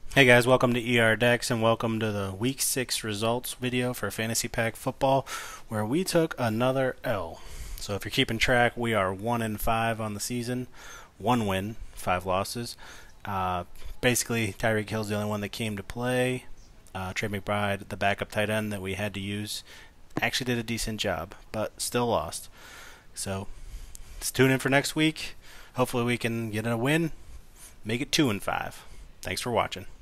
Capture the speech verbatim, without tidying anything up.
Hey guys, welcome to E R Dex and welcome to the Week six results video for Fantasy Pack Football, where we took another L. So if you're keeping track, we are one and five on the season, one win, five losses. Uh, basically, Tyreek Hill's the only one that came to play. Uh, Trey McBride, the backup tight end that we had to use, actually did a decent job, but still lost. So let's tune in for next week. Hopefully we can get a win, make it two and five. Thanks for watching.